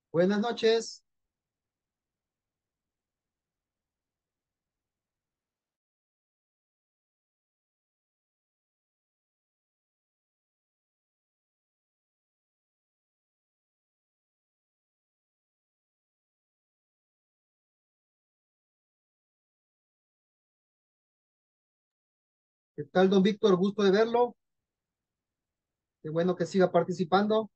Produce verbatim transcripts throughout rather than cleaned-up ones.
Buenas noches. ¿Qué tal, don Víctor? Gusto de verlo. Qué bueno que siga participando.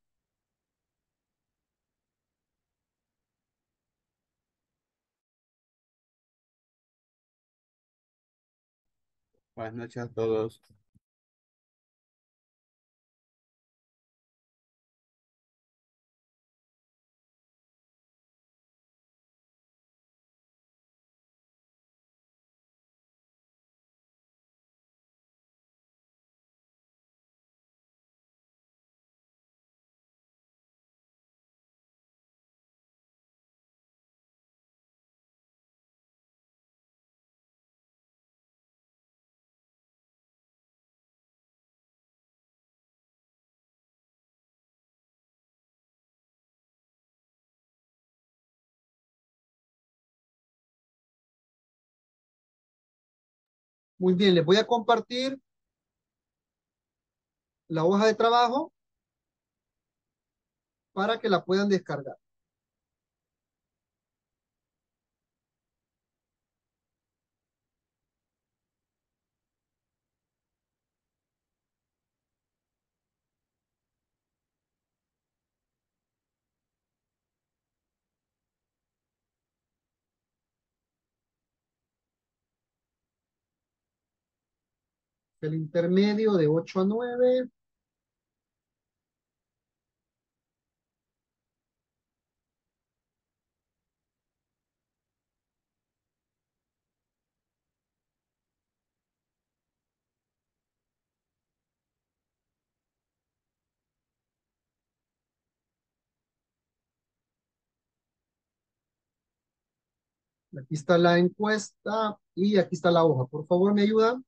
Buenas noches a todos. Muy bien, les voy a compartir la hoja de trabajo para que la puedan descargar. El intermedio de ocho a nueve. Aquí está la encuesta y aquí está la hoja. Por favor, ¿me ayudan?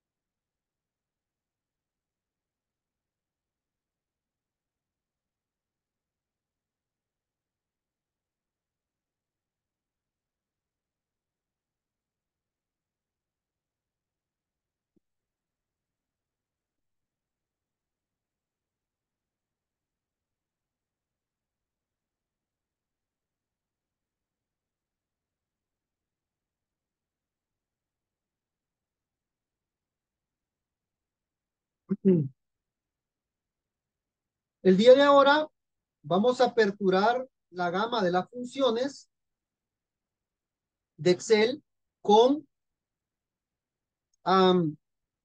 El día de ahora vamos a aperturar la gama de las funciones de Excel con, am,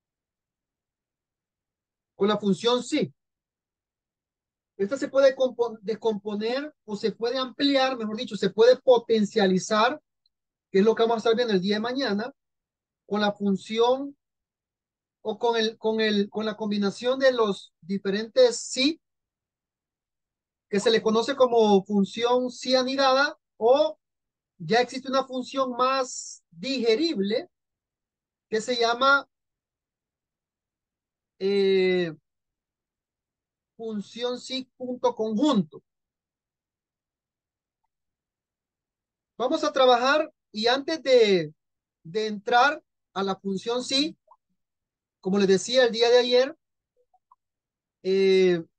con la función sí. Esta se puede compo- descomponer o se puede ampliar, mejor dicho, se puede potencializar, que es lo que vamos a estar viendo el día de mañana, con la función o con el, con el, con la combinación de los diferentes sí, que se le conoce como función sí anidada, o ya existe una función más digerible que se llama eh, función sí punto conjunto. Vamos a trabajar y antes de, de entrar a la función sí, como les decía el día de ayer, eh,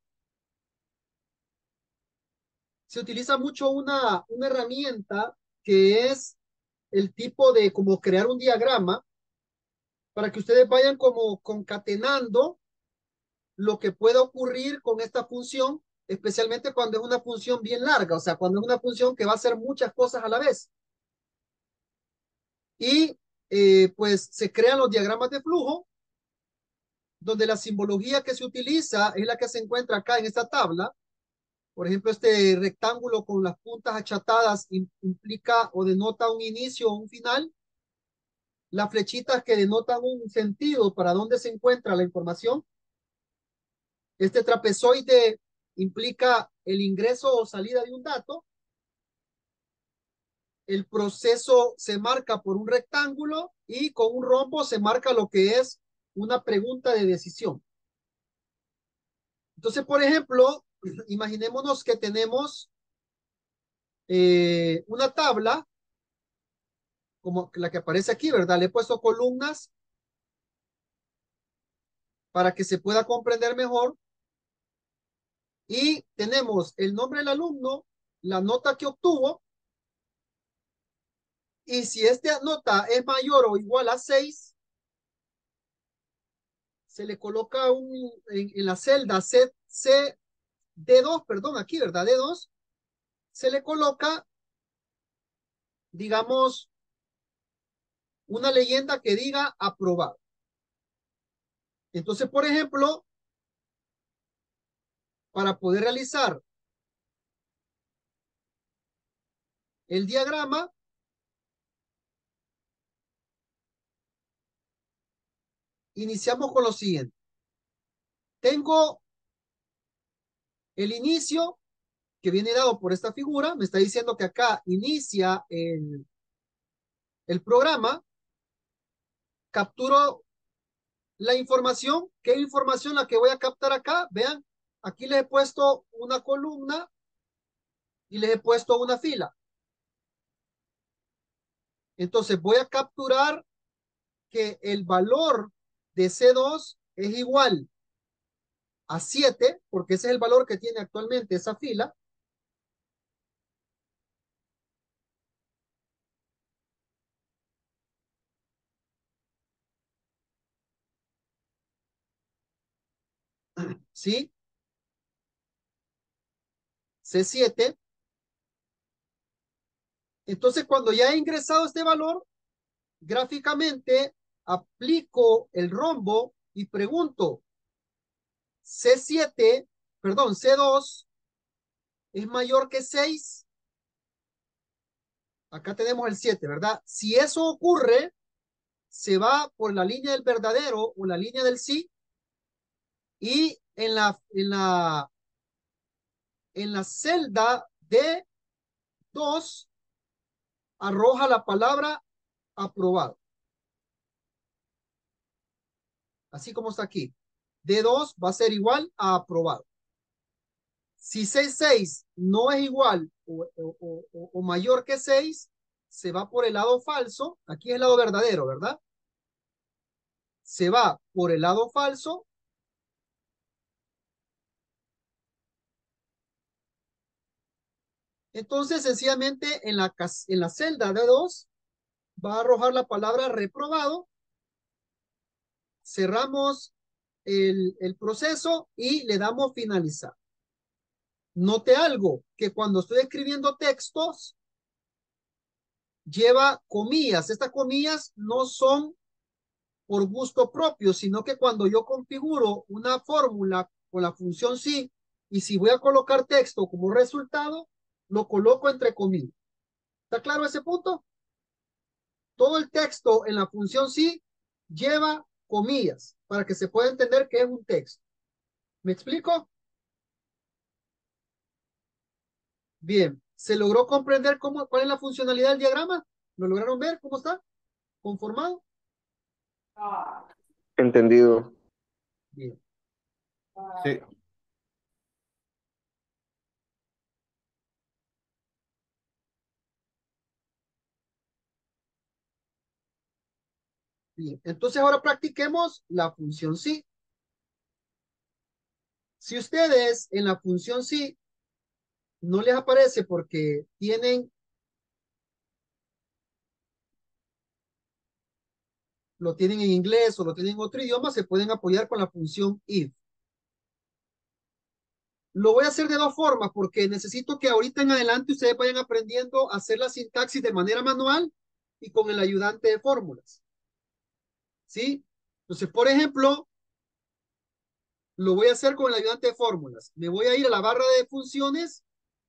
se utiliza mucho una, una herramienta que es el tipo de como crear un diagrama para que ustedes vayan como concatenando lo que pueda ocurrir con esta función, especialmente cuando es una función bien larga, o sea, cuando es una función que va a hacer muchas cosas a la vez. Y eh, pues se crean los diagramas de flujo, donde la simbología que se utiliza es la que se encuentra acá en esta tabla. Por ejemplo, este rectángulo con las puntas achatadas implica o denota un inicio o un final. Las flechitas que denotan un sentido para dónde se encuentra la información. Este trapezoide implica el ingreso o salida de un dato. El proceso se marca por un rectángulo y con un rombo se marca lo que es una pregunta de decisión. Entonces, por ejemplo, imaginémonos que tenemos eh, una tabla como la que aparece aquí, ¿verdad? Le he puesto columnas para que se pueda comprender mejor. Y tenemos el nombre del alumno, la nota que obtuvo, y si esta nota es mayor o igual a seis, se le coloca un, en, en la celda C, C, D dos, perdón, aquí, ¿verdad? D dos, se le coloca, digamos, una leyenda que diga aprobado. Entonces, por ejemplo, para poder realizar el diagrama, iniciamos con lo siguiente. Tengo el inicio que viene dado por esta figura. Me está diciendo que acá inicia el, el programa. Capturo la información. ¿Qué información la que voy a captar acá? Vean, aquí les he puesto una columna y les he puesto una fila. Entonces voy a capturar que el valor de C dos es igual a siete, porque ese es el valor que tiene actualmente esa fila. ¿Sí? C siete. Entonces, cuando ya he ingresado este valor, gráficamente aplico el rombo y pregunto, C siete, perdón, C dos es mayor que seis. Acá tenemos el siete, ¿verdad? Si eso ocurre, se va por la línea del verdadero o la línea del sí, y en la, en la, en la celda D dos arroja la palabra aprobado. Así como está aquí. D dos va a ser igual a aprobado. Si seis seis no es igual o, o, o, o mayor que seis, se va por el lado falso. Aquí es el lado verdadero, ¿verdad? Se va por el lado falso. Entonces, sencillamente, en la, en la celda de dos va a arrojar la palabra reprobado. Cerramos el, el proceso y le damos finalizar. Note algo, que cuando estoy escribiendo textos, lleva comillas. Estas comillas no son por gusto propio, sino que cuando yo configuro una fórmula con la función sí, y si voy a colocar texto como resultado, lo coloco entre comillas. ¿Está claro ese punto? Todo el texto en la función sí lleva comillas para que se pueda entender que es un texto. ¿Me explico? Bien. ¿Se logró comprender cómo, cuál es la funcionalidad del diagrama? ¿Lo lograron ver? ¿Cómo está? ¿Conformado? Entendido. Bien. Sí. Bien. Entonces ahora practiquemos la función sí. Si ustedes en la función sí no les aparece porque tienen, lo tienen en inglés o lo tienen en otro idioma, se pueden apoyar con la función if. Lo voy a hacer de dos formas porque necesito que ahorita en adelante ustedes vayan aprendiendo a hacer la sintaxis de manera manual y con el ayudante de fórmulas. ¿Sí? Entonces, por ejemplo, lo voy a hacer con el ayudante de fórmulas. Me voy a ir a la barra de funciones,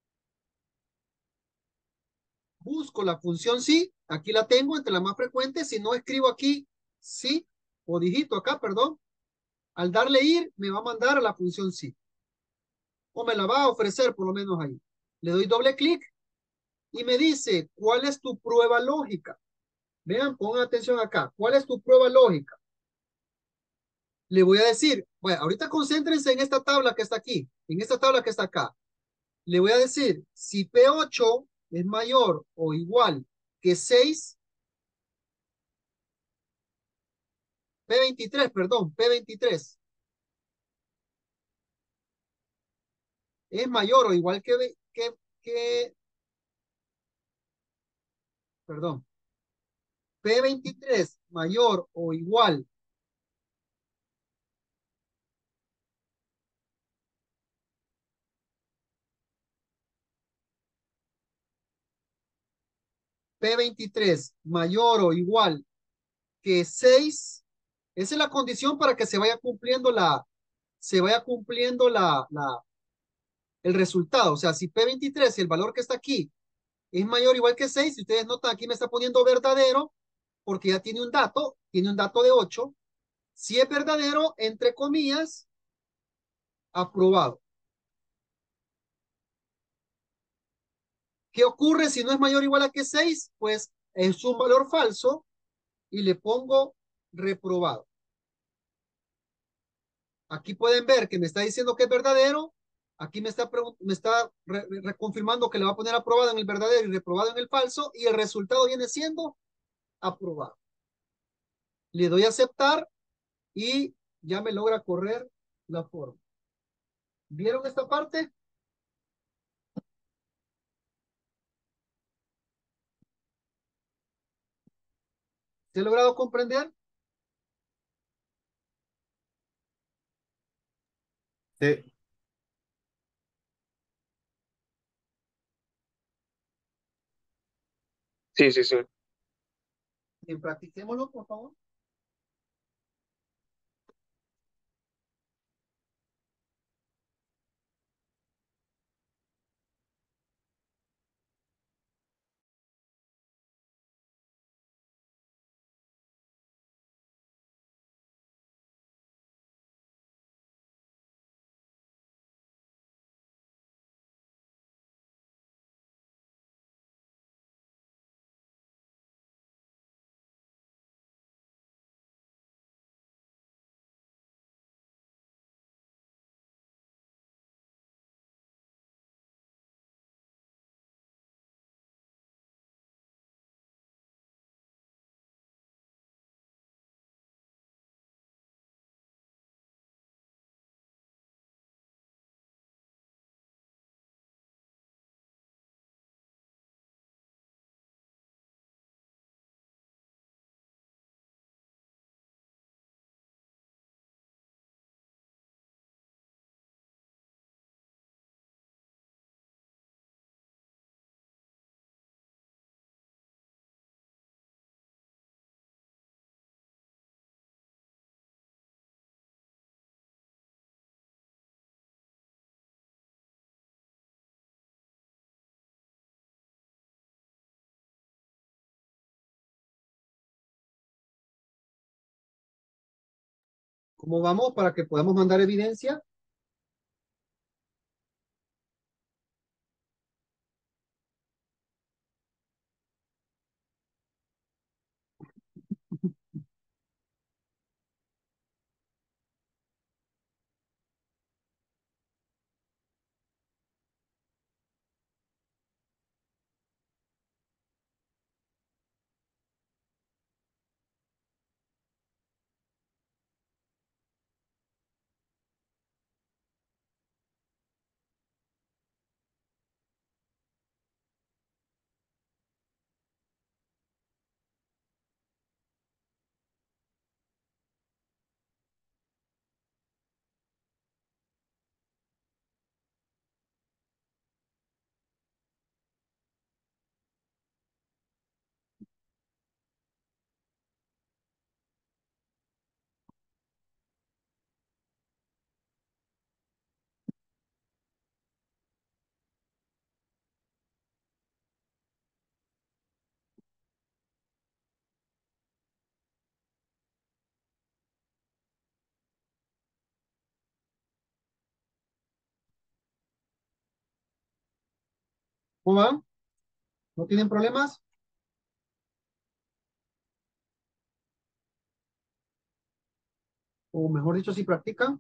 busco la función sí, aquí la tengo entre las más frecuentes. Si no escribo aquí sí, o digito acá, perdón, al darle ir me va a mandar a la función sí, o me la va a ofrecer por lo menos ahí. Le doy doble clic y me dice, ¿cuál es tu prueba lógica? Vean, pongan atención acá. ¿Cuál es tu prueba lógica? Le voy a decir, bueno, ahorita concéntrense en esta tabla que está aquí, en esta tabla que está acá. Le voy a decir, si P ocho es mayor o igual que seis, P veintitrés, perdón, P veintitrés es mayor o igual que, que, que perdón, P veintitrés mayor o igual, P veintitrés mayor o igual que seis. Esa es la condición para que se vaya cumpliendo la, se vaya cumpliendo la, la, el resultado. O sea, si P veintitrés, el valor que está aquí, es mayor o igual que seis, si ustedes notan, aquí me está poniendo verdadero, porque ya tiene un dato, tiene un dato de ocho. Si es verdadero, entre comillas, aprobado. ¿Qué ocurre si no es mayor o igual a que seis? Pues es un valor falso y le pongo reprobado. Aquí pueden ver que me está diciendo que es verdadero. Aquí me está, me está re reconfirmando que le va a poner aprobado en el verdadero y reprobado en el falso. Y el resultado viene siendo aprobado. Le doy a aceptar y ya me logra correr la forma. ¿Vieron esta parte? ¿Se ha logrado comprender? Sí, Sí, sí, sí. Bien, practiquémoslo, por favor. ¿Cómo vamos para que podamos mandar evidencia? ¿Cómo van? ¿No tienen problemas? O mejor dicho, si practican.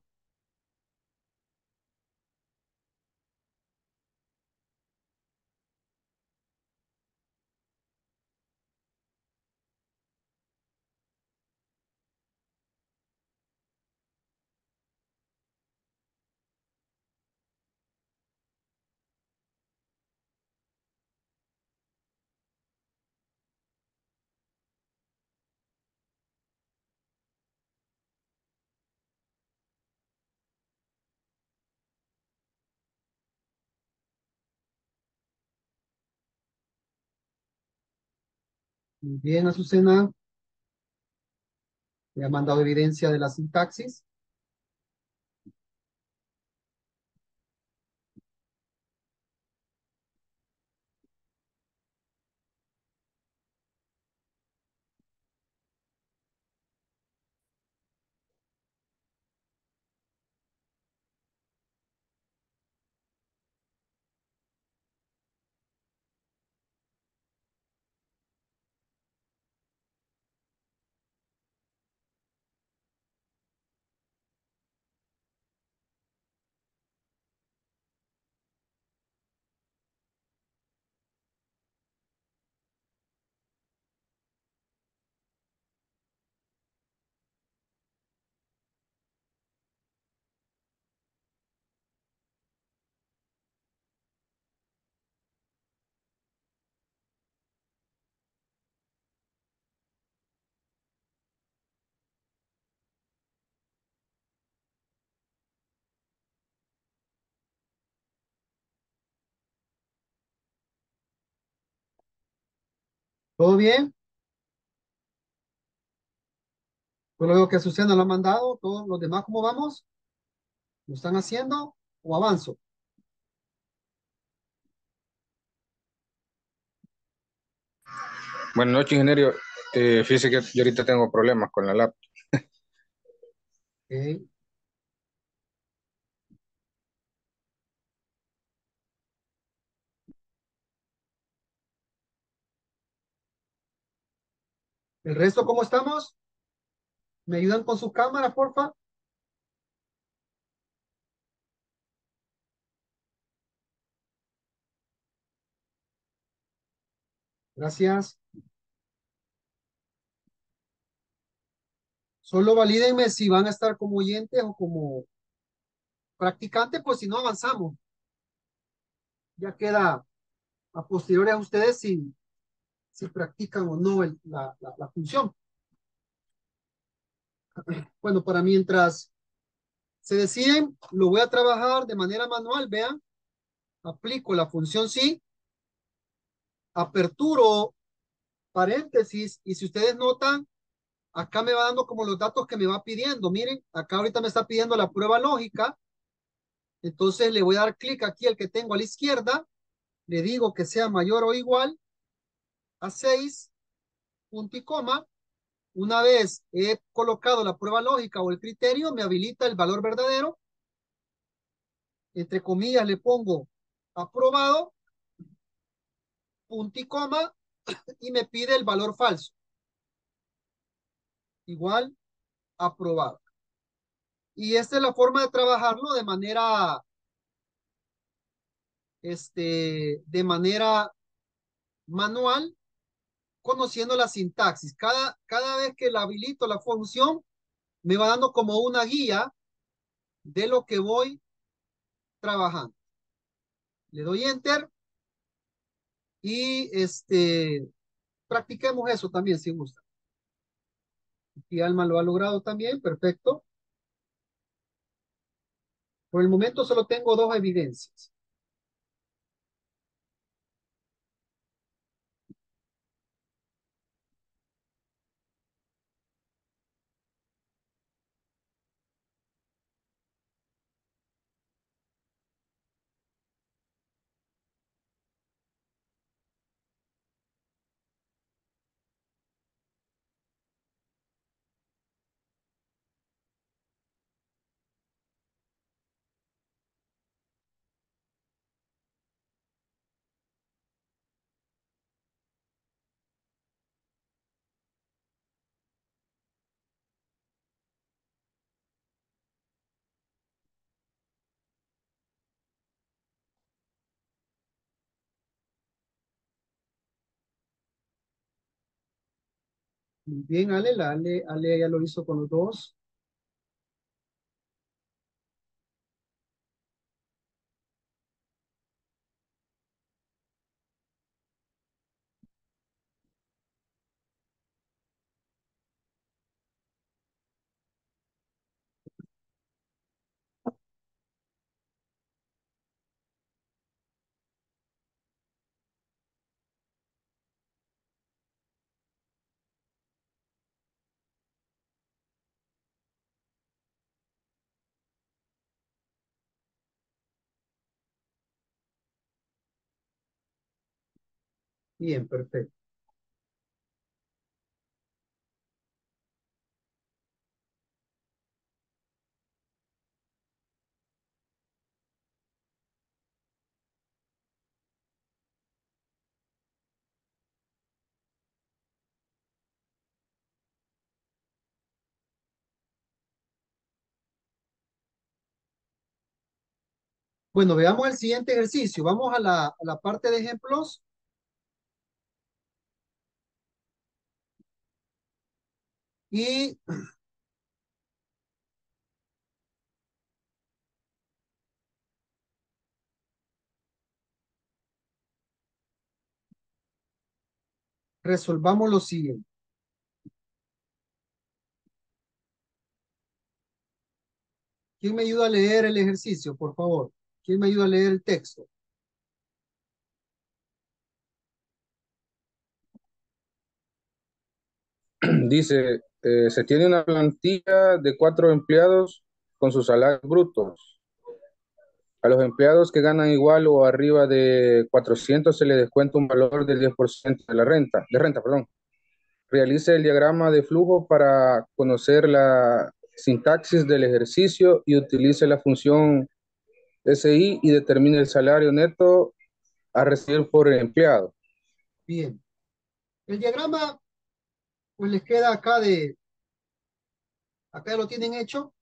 Muy bien, Azucena. Me ha mandado evidencia de la sintaxis. ¿Todo bien? Yo lo veo que Azucena lo ha mandado. Todos los demás, ¿cómo vamos? ¿Lo están haciendo o avanzo? Buenas noches, ingeniero. Eh, fíjese que yo ahorita tengo problemas con la laptop. Ok. ¿El resto cómo estamos? ¿Me ayudan con sus cámaras, porfa? Gracias. Solo valídenme si van a estar como oyentes o como practicantes, pues si no avanzamos. Ya queda a posteriores a ustedes si, si practican o no el- la, la, la función. Bueno, para mientras se deciden, lo voy a trabajar de manera manual, vean. Aplico la función sí, aperturo paréntesis y si ustedes notan, acá me va dando como los datos que me va pidiendo. Miren, acá ahorita me está pidiendo la prueba lógica. Entonces le voy a dar clic aquí al que tengo a la izquierda. Le digo que sea mayor o igual a seis punto y coma. Una vez he colocado la prueba lógica o el criterio, me habilita el valor verdadero. Entre comillas le pongo aprobado, punto y coma, y me pide el valor falso. Igual, aprobado. Y esta es la forma de trabajarlo de manera, este, de manera manual, conociendo la sintaxis. Cada, cada vez que la habilito la función, me va dando como una guía de lo que voy trabajando. Le doy enter y este, practiquemos eso también si gusta. Y Alma lo ha logrado también, perfecto. Por el momento solo tengo dos evidencias. Muy bien, Ale, la Ale, Ale ya lo hizo con los dos. Bien, perfecto. Bueno, veamos el siguiente ejercicio. Vamos a la, a la parte de ejemplos y resolvamos lo siguiente. ¿Quién me ayuda a leer el ejercicio, por favor? ¿Quién me ayuda a leer el texto? Dice, eh, se tiene una plantilla de cuatro empleados con sus salarios brutos. A los empleados que ganan igual o arriba de cuatrocientos se les descuenta un valor del diez por ciento de la renta, de renta, perdón. Realice el diagrama de flujo para conocer la sintaxis del ejercicio y utilice la función S I y determine el salario neto a recibir por empleado. Bien. El diagrama, pues les queda acá de, acá lo tienen hecho.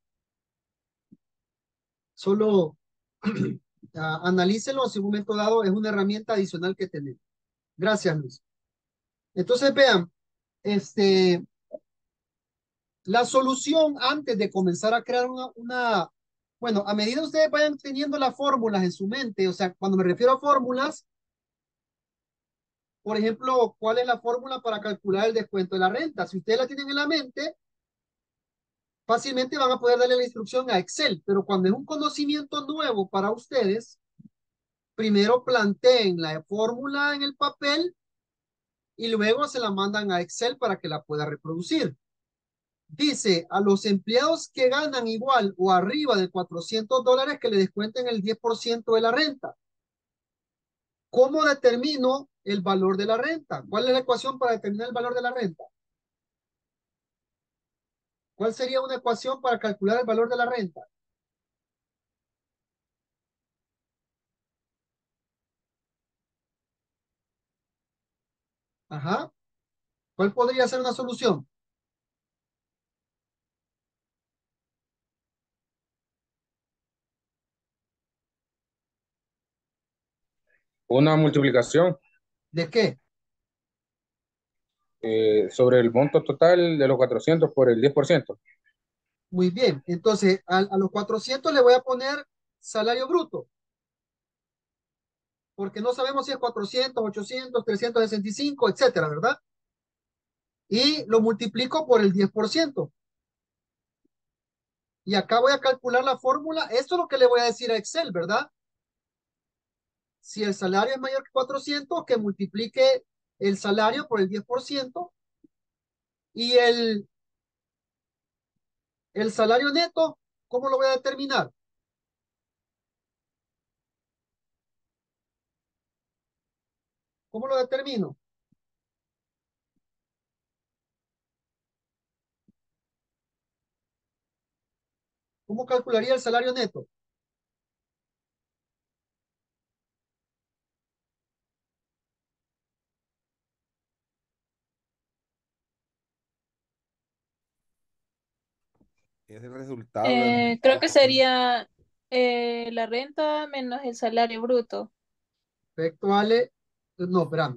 Solo ah, analícenlo en un momento dado. Es una herramienta adicional que tenemos. Gracias, Luis. Entonces, vean, este, la solución antes de comenzar a crear una, una, bueno, a medida que ustedes vayan teniendo las fórmulas en su mente, o sea, cuando me refiero a fórmulas, por ejemplo, ¿cuál es la fórmula para calcular el descuento de la renta? Si ustedes la tienen en la mente, fácilmente van a poder darle la instrucción a Excel, pero cuando es un conocimiento nuevo para ustedes, primero planteen la fórmula en el papel y luego se la mandan a Excel para que la pueda reproducir. Dice a los empleados que ganan igual o arriba de cuatrocientos dólares que le descuenten el diez por ciento de la renta. ¿Cómo determino el valor de la renta? ¿Cuál es la ecuación para determinar el valor de la renta? ¿Cuál sería una ecuación para calcular el valor de la renta? Ajá. ¿Cuál podría ser una solución? Una multiplicación ¿De qué? eh, sobre el monto total de los cuatrocientos por el diez por ciento. Muy bien. Entonces, a, a los cuatrocientos le voy a poner salario bruto, porque no sabemos si es cuatrocientos, ochocientos, trescientos sesenta y cinco, etcétera, ¿verdad? Y lo multiplico por el diez por ciento. Y acá voy a calcular la fórmula. Esto es lo que le voy a decir a Excel, ¿verdad? Si el salario es mayor que cuatrocientos, que multiplique el salario por el diez por ciento y el, el salario neto, ¿cómo lo voy a determinar? ¿Cómo lo determino? ¿Cómo calcularía el salario neto? Es el resultado de los Eh, creo que empleados. sería eh, la renta menos el salario bruto. Perfecto, Ale. No, espérame.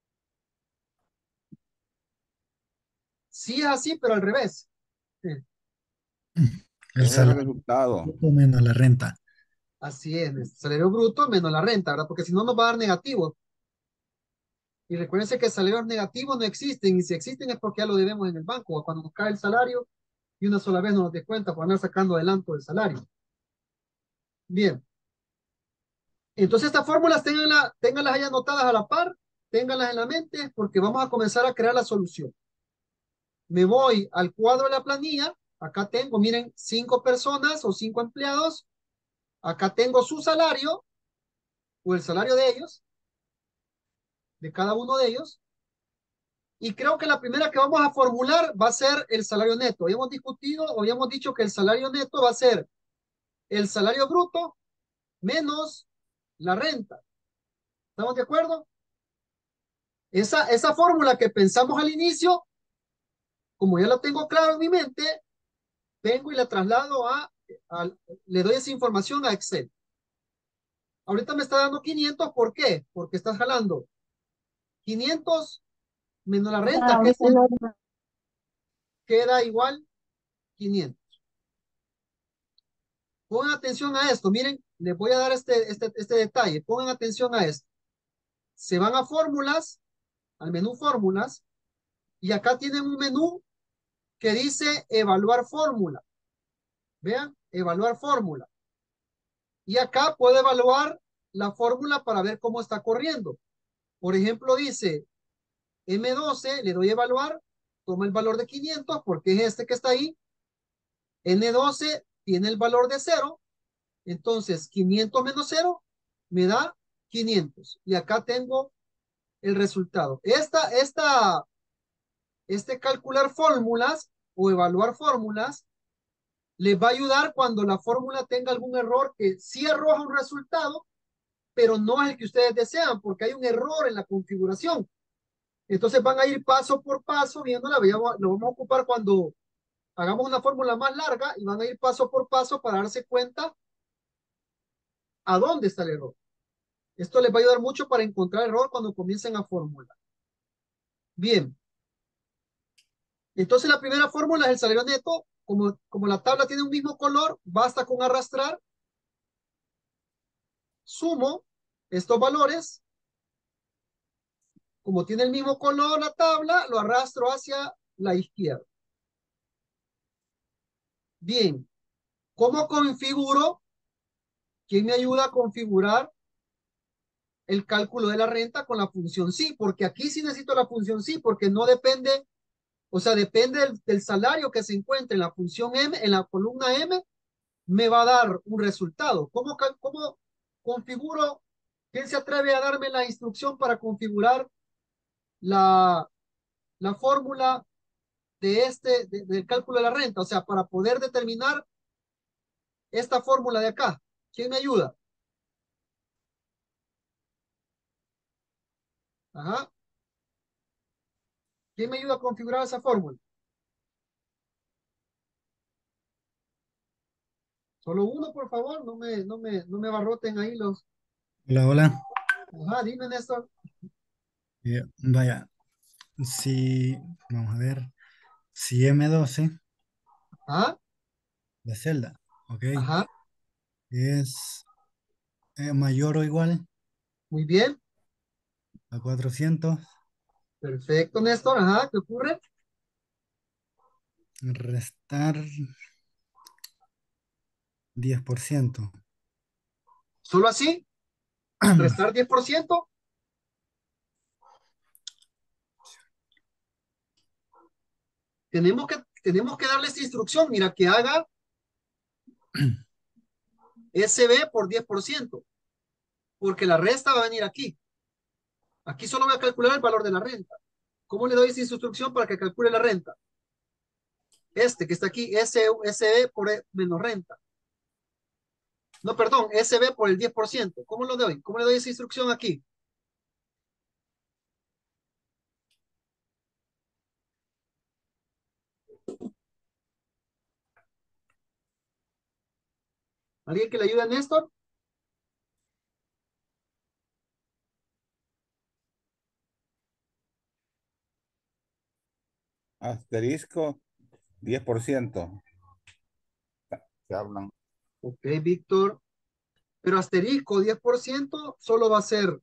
Sí es así, pero al revés. Sí, El Es el salario resultado. bruto menos la renta. así es, el salario bruto menos la renta, ¿verdad? Porque si no nos va a dar negativo. Y recuérdense que salarios negativos no existen, y si existen es porque ya lo debemos en el banco, o cuando nos cae el salario y una sola vez no nos descuenta por andar sacando adelanto del salario. Bien, entonces estas fórmulas ténganlas, ténganlas ahí anotadas a la par, ténganlas en la mente, porque vamos a comenzar a crear la solución. Me voy al cuadro de la planilla, acá tengo, miren, cinco personas o cinco empleados, acá tengo su salario o el salario de ellos, de cada uno de ellos. Y creo que la primera que vamos a formular va a ser el salario neto. Habíamos discutido, o habíamos dicho que el salario neto va a ser el salario bruto menos la renta. ¿Estamos de acuerdo? Esa, esa fórmula que pensamos al inicio, como ya la tengo claro en mi mente, vengo y la traslado a, a, le doy esa información a Excel. Ahorita me está dando quinientos, ¿por qué? Porque estás jalando quinientos menos la renta, Ah, que ahorita lo- queda igual quinientos. Pongan atención a esto, miren, les voy a dar este, este, este detalle, pongan atención a esto. Se van a fórmulas, al menú fórmulas, y acá tienen un menú que dice evaluar fórmula. Vean, evaluar fórmula. Y acá puedo evaluar la fórmula para ver cómo está corriendo. Por ejemplo, dice M doce, le doy a evaluar, toma el valor de quinientos porque es este que está ahí. N doce tiene el valor de cero, entonces quinientos menos cero me da quinientos. Y acá tengo el resultado. Esta, esta, este calcular fórmulas o evaluar fórmulas les va a ayudar cuando la fórmula tenga algún error que sí arroja un resultado, pero no es el que ustedes desean, porque hay un error en la configuración. Entonces van a ir paso por paso viéndola, lo vamos a ocupar cuando hagamos una fórmula más larga y van a ir paso por paso para darse cuenta a dónde está el error. Esto les va a ayudar mucho para encontrar error cuando comiencen a formular. Bien. Entonces la primera fórmula es el salario neto. Como, como la tabla tiene un mismo color, basta con arrastrar. Sumo estos valores. Como tiene el mismo color la tabla, lo arrastro hacia la izquierda. Bien. ¿Cómo configuro? ¿Quién me ayuda a configurar el cálculo de la renta con la función sí? Porque aquí sí necesito la función sí, porque no depende, o sea, depende del, del salario que se encuentre en la función M, en la columna M, me va a dar un resultado. ¿Cómo, cómo configuro? ¿Quién se atreve a darme la instrucción para configurar la, la fórmula de este, de, del cálculo de la renta? O sea, para poder determinar esta fórmula de acá. ¿Quién me ayuda? Ajá. ¿Quién me ayuda a configurar esa fórmula? Solo uno, por favor. No me, no me, no me abarroten ahí los. Hola, hola. Ajá, dime, Néstor. Eh, vaya, si, vamos a ver, si M doce Ajá, de celda, ok, ajá. es eh, mayor o igual Muy bien. a cuatrocientos, Perfecto, Néstor. Ajá, ¿qué ocurre? restar diez por ciento. Solo así, restar diez por ciento. Tenemos que, tenemos que darle esta instrucción. Mira, que haga S B por diez por ciento, porque la resta va a venir aquí. Aquí solo voy a calcular el valor de la renta. ¿Cómo le doy esa instrucción para que calcule la renta? Este que está aquí, S, SB por E menos renta. No, perdón, S B por el diez por ciento. ¿Cómo lo doy? ¿Cómo le doy esa instrucción aquí? ¿Alguien que le ayude a Néstor? Asterisco, diez por ciento. Se hablan. Ok, Víctor. Pero asterisco diez por ciento solo va a ser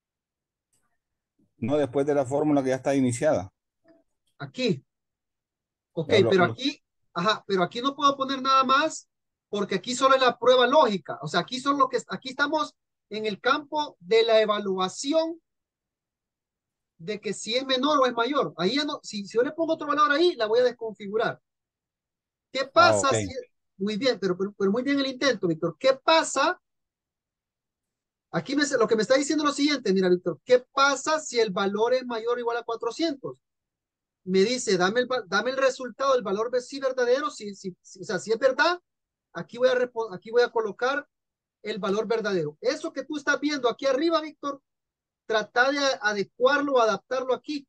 No después de la fórmula que ya está iniciada. aquí. Ok, Ya lo- pero lo- aquí, ajá, pero aquí no puedo poner nada más porque aquí solo es la prueba lógica. O sea, aquí solo lo que aquí estamos en el campo de la evaluación de que si es menor o es mayor. Ahí ya no, si, si yo le pongo otro valor ahí, la voy a desconfigurar. ¿Qué ah, ok. pasa si, muy bien, pero, pero, pero muy bien el intento, Víctor. ¿Qué pasa Aquí me, lo que me está diciendo es lo siguiente, mira, Víctor, ¿qué pasa si el valor es mayor o igual a cuatrocientos? Me dice, dame el, dame el resultado, el valor de sí verdadero, si, si, si, o sea, si es verdad, aquí voy, a aquí voy a colocar el valor verdadero. Eso que tú estás viendo aquí arriba, Víctor, trata de adecuarlo, adaptarlo aquí.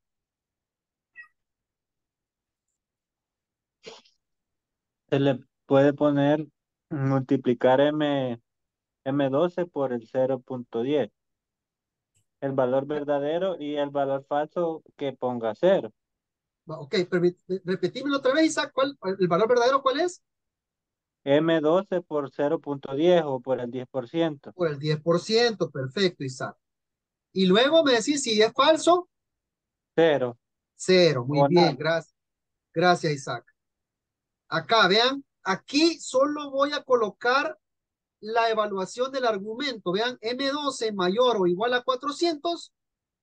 Se le puede poner multiplicar M, m doce por el cero punto diez, el valor verdadero y el valor falso que ponga cero. Ok, repetímelo otra vez, Isaac, ¿cuál, el valor verdadero cuál es? M doce por cero punto diez o por el diez por ciento. Por el diez por ciento, perfecto, Isaac. Y luego me decís si es falso. Cero. Cero, muy O bien, nada. gracias. Gracias, Isaac. Acá, vean, aquí solo voy a colocar la evaluación del argumento. Vean, M doce mayor o igual a cuatrocientos.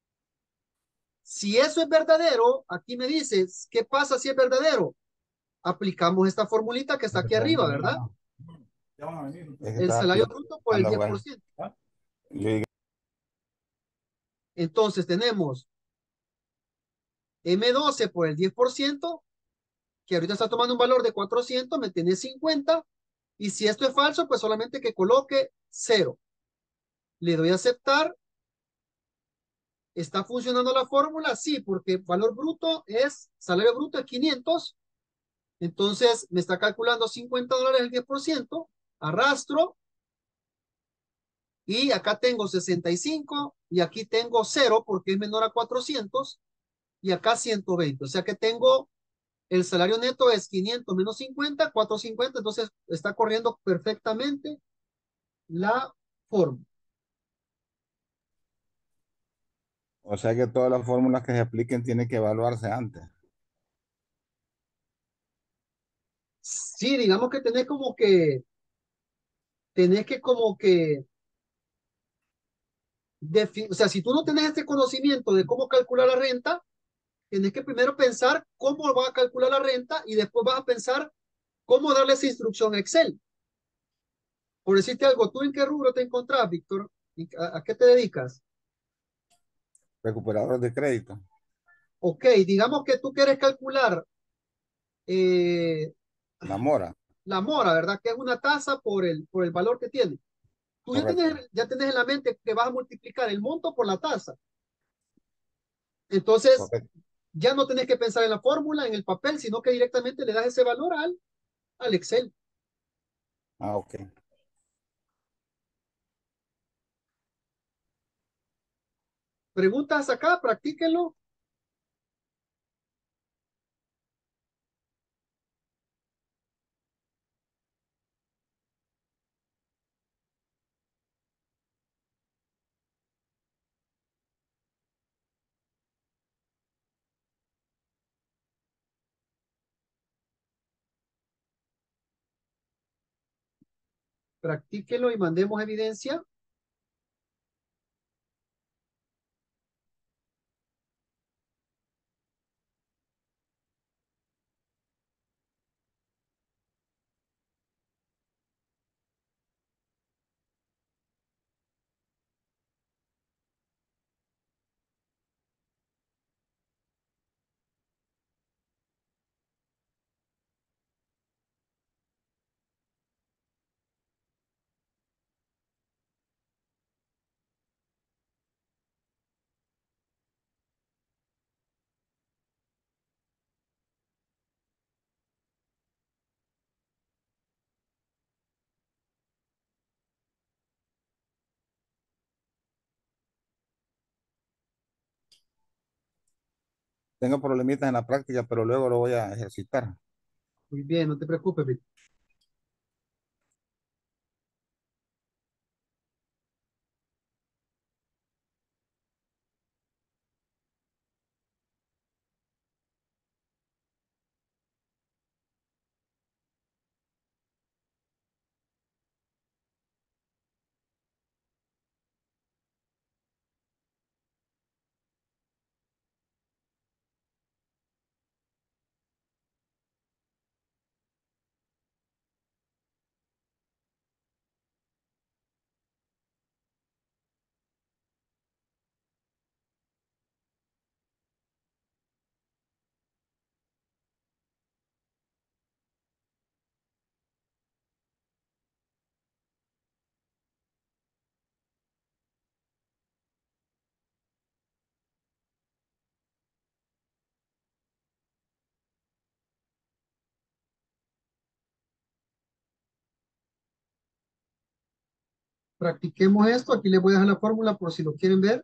Si eso es verdadero, aquí me dices, ¿qué pasa si es verdadero? Aplicamos esta formulita que está aquí arriba, ¿verdad? Es que El estaba salario aquí bruto por el jugando a diez jugar. por ciento. Yo llegué. Entonces tenemos M doce por el diez por ciento, que ahorita está tomando un valor de cuatrocientos, me tiene cincuenta. Y si esto es falso, pues solamente que coloque cero. Le doy a aceptar. ¿Está funcionando la fórmula? Sí, porque valor bruto es, salario bruto es quinientos. Entonces me está calculando cincuenta dólares el diez por ciento. Arrastro. Y acá tengo sesenta y cinco y aquí tengo cero porque es menor a cuatrocientos y acá ciento veinte. O sea que tengo el salario neto es quinientos menos cincuenta, cuatrocientos cincuenta. Entonces está corriendo perfectamente la fórmula. O sea que todas las fórmulas que se apliquen tienen que evaluarse antes. Sí, digamos que tenés como que, tenés que como que, o sea, si tú no tenés este conocimiento de cómo calcular la renta, tenés que primero pensar cómo vas a calcular la renta y después vas a pensar cómo darle esa instrucción a Excel. Por decirte algo, ¿tú en qué rubro te encontrás, Víctor? ¿A, a qué te dedicas? Recuperador de crédito. Ok, digamos que tú quieres calcular eh, La mora. la mora, ¿verdad? Que es una tasa por el, por el valor que tiene. Tú ya Correcto. tienes, ya tienes en la mente que vas a multiplicar el monto por la tasa. Entonces, Correcto. ya no tenés que pensar en la fórmula, en el papel, sino que directamente le das ese valor al, al Excel. Ah, ok. Preguntas acá, practíquenlo. Practíquenlo y mandemos evidencia. Tengo problemitas en la práctica, pero luego lo voy a ejercitar. Muy bien, no te preocupes, Víctor. Practiquemos esto. Aquí les voy a dejar la fórmula por si lo quieren ver.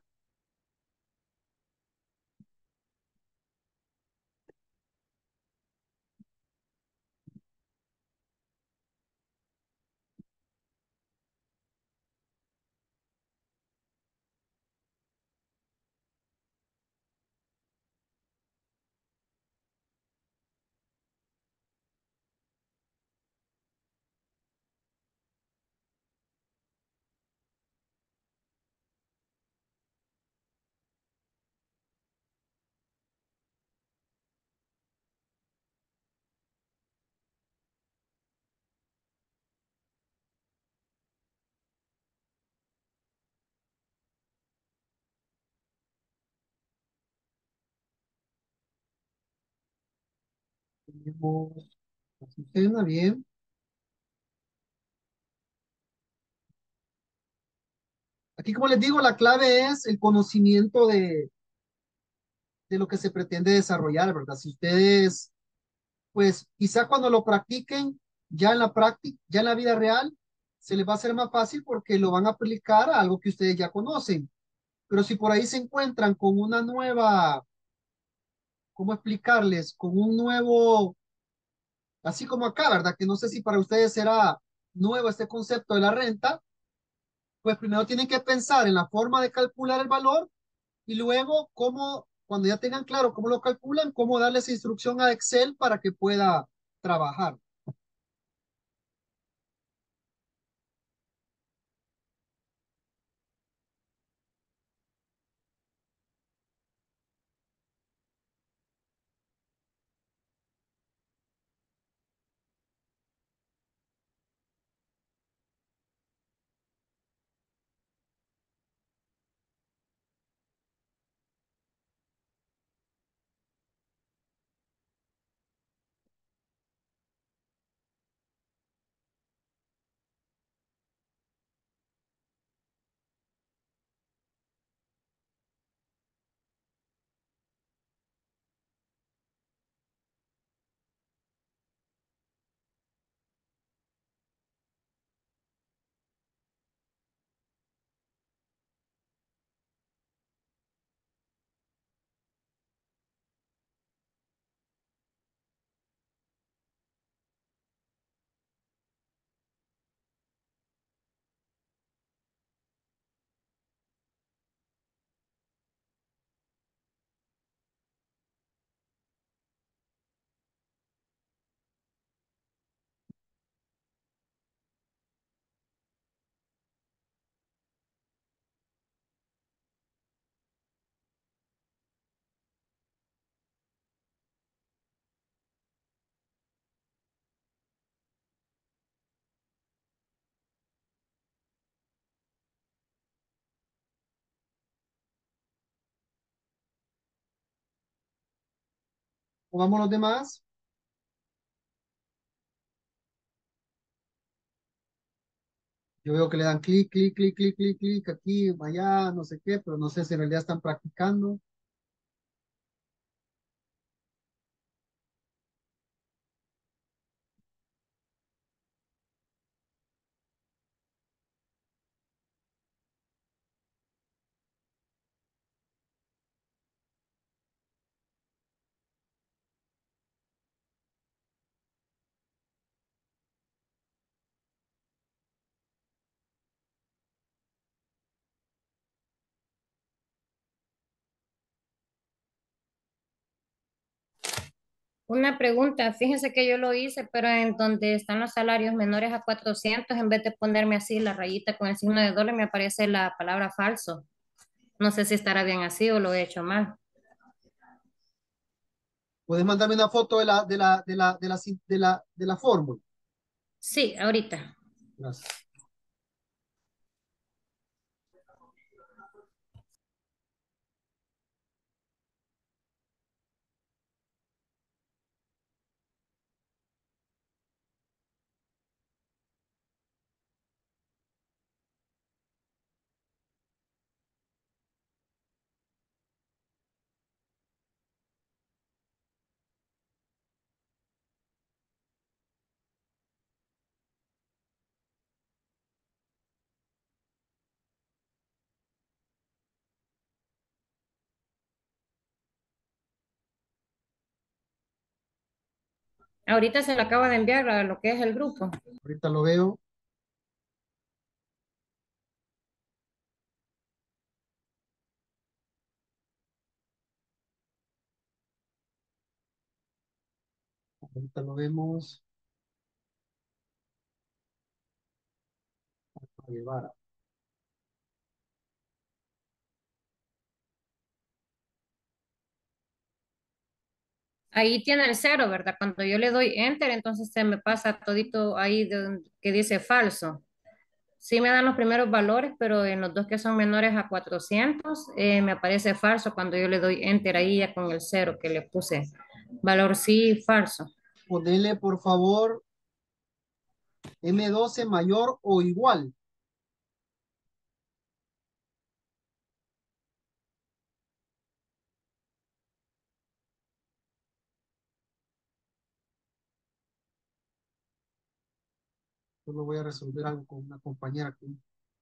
Tenemos la Azucena, bien. Aquí, como les digo, la clave es el conocimiento de, de lo que se pretende desarrollar, ¿verdad? Si ustedes, pues quizá cuando lo practiquen ya en la práctica, ya en la vida real, se les va a hacer más fácil porque lo van a aplicar a algo que ustedes ya conocen. Pero si por ahí se encuentran con una nueva, ¿cómo explicarles? Con un nuevo, así como acá, ¿verdad? Que no sé si para ustedes será nuevo este concepto de la renta, pues primero tienen que pensar en la forma de calcular el valor y luego cómo, cuando ya tengan claro cómo lo calculan, cómo darle esa instrucción a Excel para que pueda trabajar. Pongamos los demás. Yo veo que le dan clic, clic, clic, clic, clic, clic, aquí, allá, no sé qué, pero no sé si en realidad están practicando. Una pregunta, fíjense que yo lo hice, pero en donde están los salarios menores a cuatrocientos, en vez de ponerme así la rayita con el signo de dólar, me aparece la palabra falso. No sé si estará bien así o lo he hecho mal. Puedes mandarme una foto de la, de la, de la, de la, de la, de la fórmula. Sí, ahorita. Gracias. Ahorita se le acaba de enviar a lo que es el grupo. Ahorita lo veo. Ahorita lo vemos. Guevara. Ahí tiene el cero, ¿verdad? Cuando yo le doy enter, entonces se me pasa todito ahí de donde- que dice falso. Sí me dan los primeros valores, pero en los dos que son menores a cuatrocientos, eh, me aparece falso cuando yo le doy enter ahí ya con el cero que le puse. Valor sí, falso. Ponele, por favor, M doce mayor o igual. Yo lo voy a resolver algo con una compañera aquí.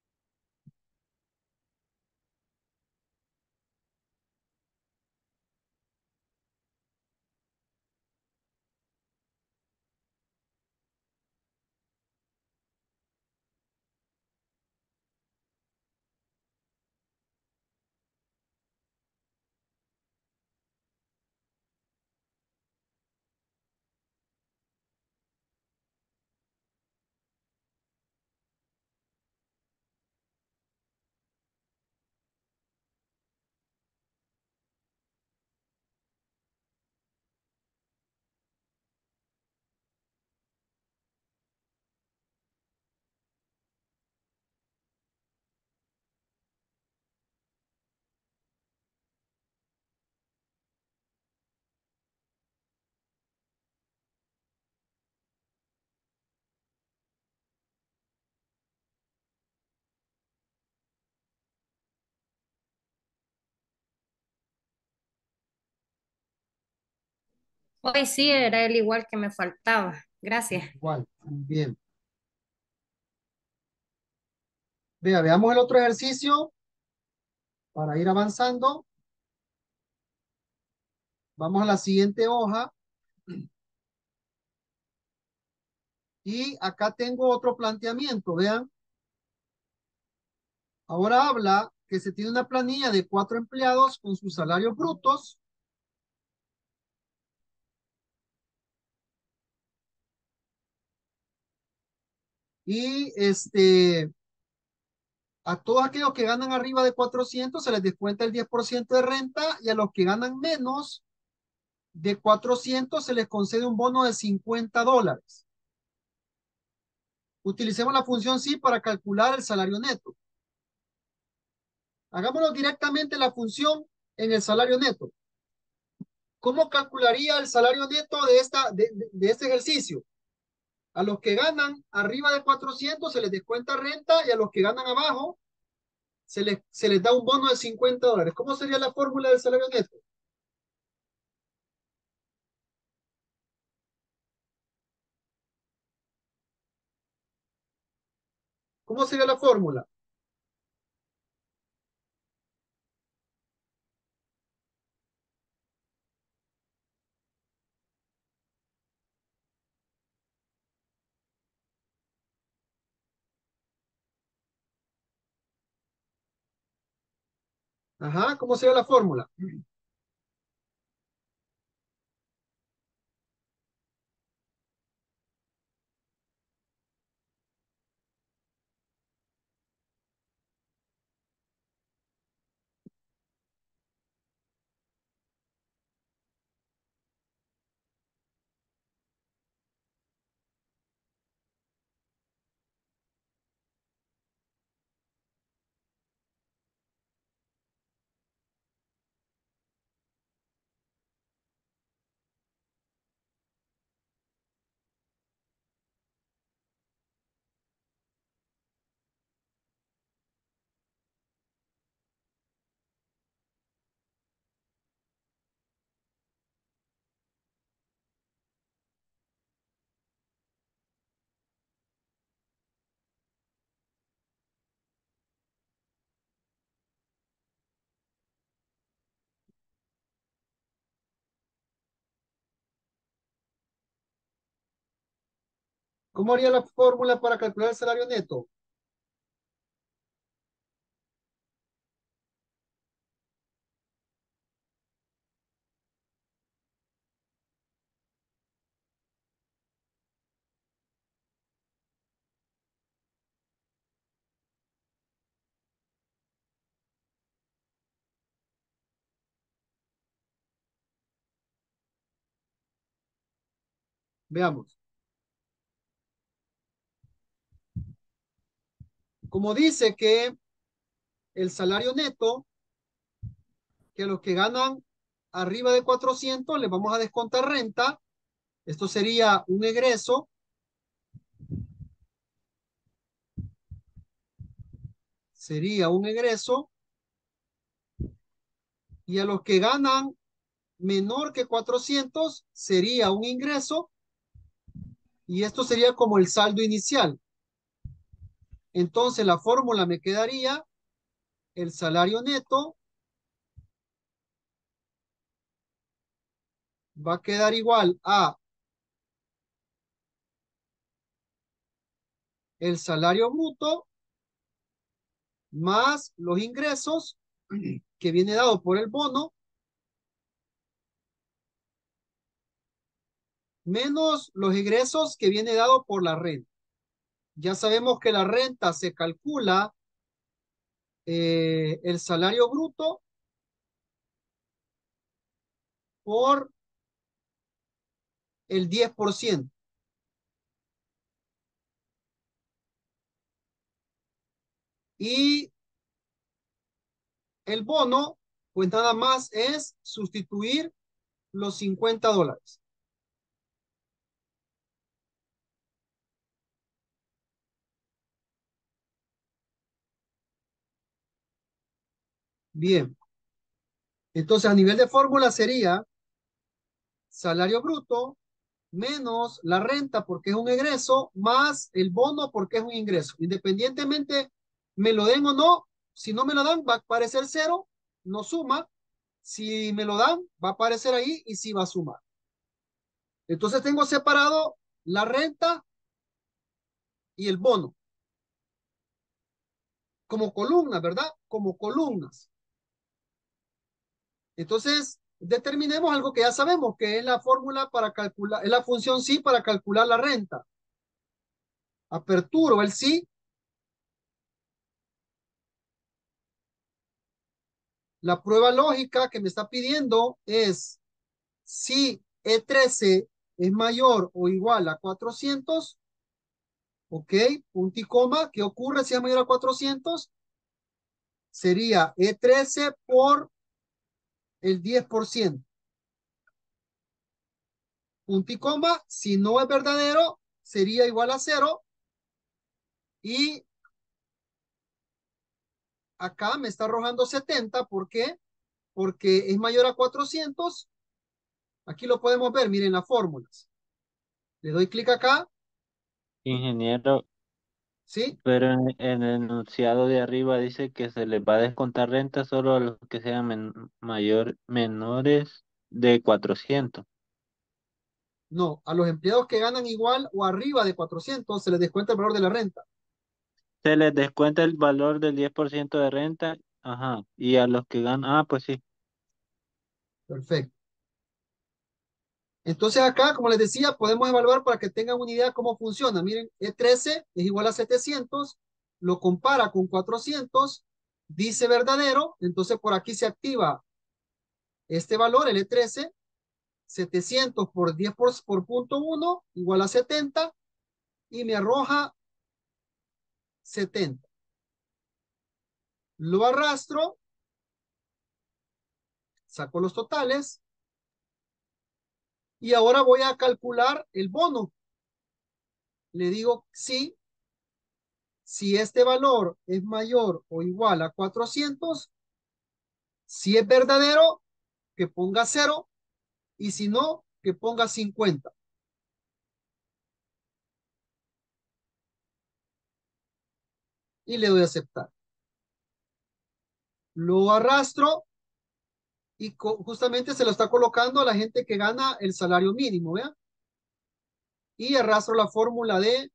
Hoy sí era el igual que me faltaba. Gracias. Igual, bien. Vea, veamos el otro ejercicio para ir avanzando. Vamos a la siguiente hoja. Y acá tengo otro planteamiento, vean. Ahora habla que se tiene una planilla de cuatro empleados con sus salarios brutos. Y este, a todos aquellos que ganan arriba de cuatrocientos se les descuenta el diez por ciento de renta y a los que ganan menos de cuatrocientos se les concede un bono de cincuenta dólares. Utilicemos la función sí para calcular el salario neto. Hagámoslo directamente la función en el salario neto. ¿Cómo calcularía el salario neto de, esta, de, de, de este ejercicio? A los que ganan arriba de cuatrocientos se les descuenta renta y a los que ganan abajo se les, se les da un bono de cincuenta dólares. ¿Cómo sería la fórmula del salario neto? ¿Cómo sería la fórmula? Ajá, ¿cómo sería la fórmula? ¿Cómo haría la fórmula para calcular el salario neto? Veamos. Como dice que el salario neto, que los que ganan arriba de cuatrocientos les vamos a descontar renta. Esto sería un egreso. Sería un egreso. Y a los que ganan menor que cuatrocientos sería un ingreso. Y esto sería como el saldo inicial. Entonces la fórmula me quedaría el salario neto va a quedar igual a el salario bruto más los ingresos que viene dado por el bono menos los ingresos que viene dado por la renta. Ya sabemos que la renta se calcula eh, el salario bruto por el diez por ciento. Y el bono, pues nada más es sustituir los cincuenta dólares. Bien. Entonces, a nivel de fórmula sería salario bruto menos la renta porque es un egreso, más el bono porque es un ingreso. Independientemente me lo den o no, si no me lo dan va a aparecer cero, no suma. Si me lo dan, va a aparecer ahí y sí va a sumar. Entonces tengo separado la renta y el bono como columnas, ¿verdad? Como columnas. Entonces, determinemos algo que ya sabemos, que es la fórmula para calcular, es la función sí para calcular la renta. Aperturo el sí. La prueba lógica que me está pidiendo es si E trece es mayor o igual a cuatrocientos, ok, punto y coma, ¿qué ocurre si es mayor a cuatrocientos? Sería E trece por el diez por ciento. Punto y coma, si no es verdadero, sería igual a cero. Y acá me está arrojando setenta, ¿por qué? Porque es mayor a cuatrocientos. Aquí lo podemos ver, miren las fórmulas. Le doy clic acá, Ingeniero, ¿sí? pero en, en el enunciado de arriba dice que se les va a descontar renta solo a los que sean men- mayor, menores de cuatrocientos. No, a los empleados que ganan igual o arriba de cuatrocientos se les descuenta el valor de la renta. Se les descuenta el valor del diez por ciento de renta, ajá, y a los que ganan, ah, pues sí. Perfecto. Entonces acá, como les decía, podemos evaluar para que tengan una idea cómo funciona. Miren, E trece es igual a setecientos, lo compara con cuatrocientos, dice verdadero, entonces por aquí se activa este valor, el E trece, setecientos por diez por, por punto uno, igual a setenta, y me arroja setenta. Lo arrastro, saco los totales, y ahora voy a calcular el bono. Le digo sí, si este valor es mayor o igual a cuatrocientos, si es verdadero, que ponga cero, y si no, que ponga cincuenta. Y le doy a aceptar. Lo arrastro y justamente se lo está colocando a la gente que gana el salario mínimo, ¿vean? y arrastro la fórmula de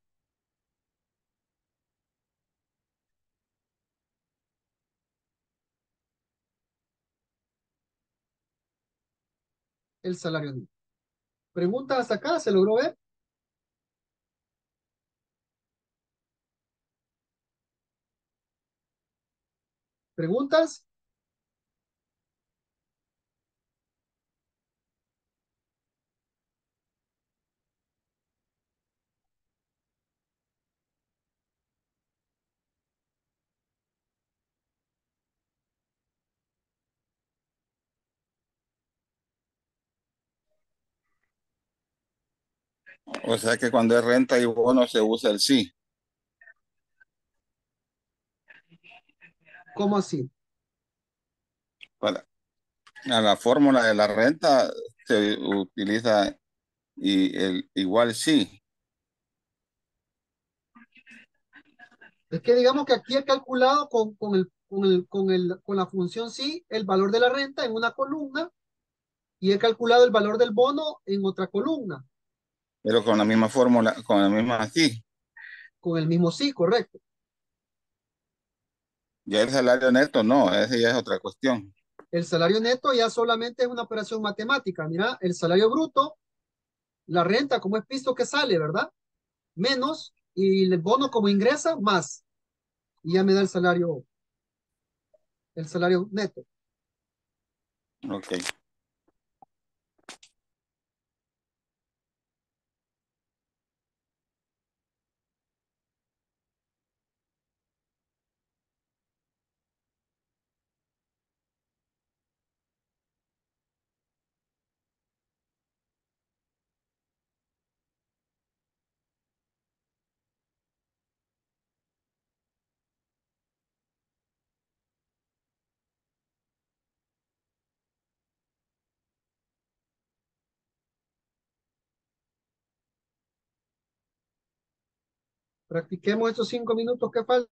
el salario neto. ¿Preguntas hasta acá? ¿Se logró ver? ¿Preguntas? O sea que cuando es renta y bono se usa el sí. ¿Cómo así? Para, a la fórmula de la renta se utiliza y el igual sí. Es que digamos que aquí he calculado con, con, el, con, el, con, el, con la función sí el valor de la renta en una columna y he calculado el valor del bono en otra columna, Pero con la misma fórmula, con la misma sí. con el mismo sí, correcto. Ya el salario neto no, ese ya es otra cuestión. El salario neto ya solamente es una operación matemática. Mira, el salario bruto, la renta como es piso que sale, ¿verdad? Menos, y el bono como ingresa, más. Y ya me da el salario, el salario neto. Ok. Practiquemos estos cinco minutos que faltan.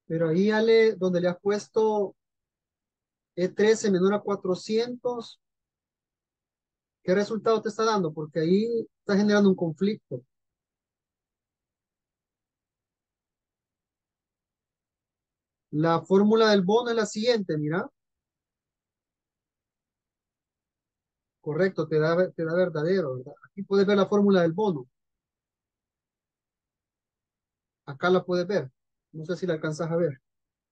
Pero ahí, Ale, donde le has puesto E trece menor a cuatrocientos, ¿qué resultado te está dando? Porque ahí está generando un conflicto. La fórmula del bono es la siguiente, mira. Correcto, te da, te da verdadero, ¿verdad? Aquí puedes ver la fórmula del bono. Acá la puedes ver. No sé si la alcanzas a ver.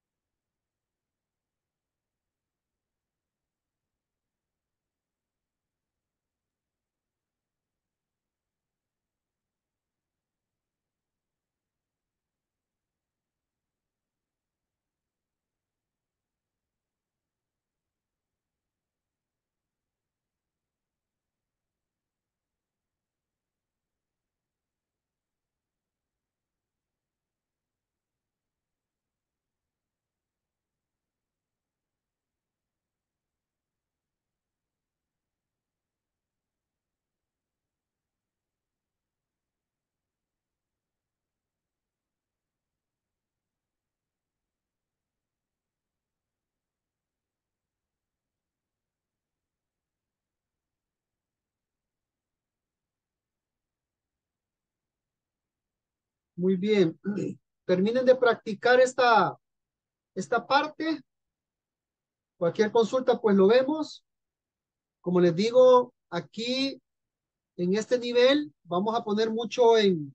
Muy bien. Terminen de practicar esta, esta parte. Cualquier consulta, pues lo vemos. Como les digo, aquí en este nivel vamos a poner mucho en,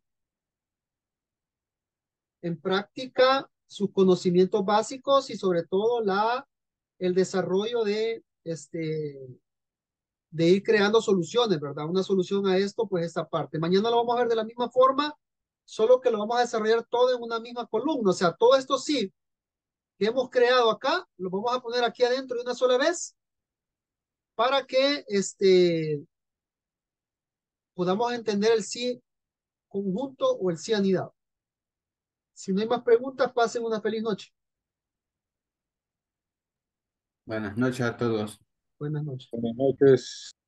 en práctica sus conocimientos básicos y sobre todo la, el desarrollo de, este, de ir creando soluciones, ¿verdad? Una solución a esto, pues esta parte. Mañana lo vamos a ver de la misma forma, solo que lo vamos a desarrollar todo en una misma columna. O sea, todo esto sí que hemos creado acá, lo vamos a poner aquí adentro de una sola vez para que este, podamos entender el sí conjunto o el sí anidado. Si no hay más preguntas, pasen una feliz noche. Buenas noches a todos. Buenas noches. Buenas noches.